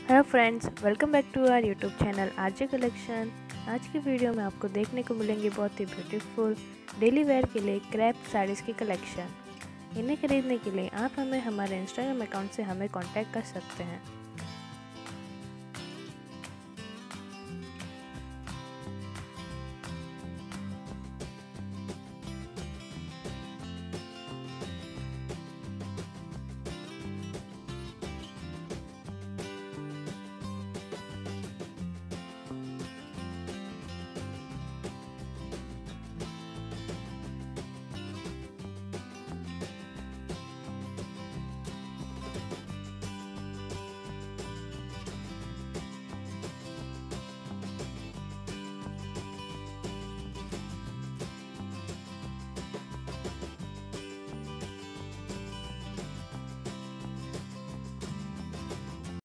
Hello friends, welcome back to our YouTube channel RJ collection. आज की video में आपको देखने को मिलेंगे बहुत ही ब्यूटीफुल डेली वेयर के लिए क्रैप साड़ीज़ की कलेक्शन। इन्हें खरीदने के लिए आप हमें हमारे इंस्टाग्राम अकाउंट से हमें कांटेक्ट कर सकते हैं।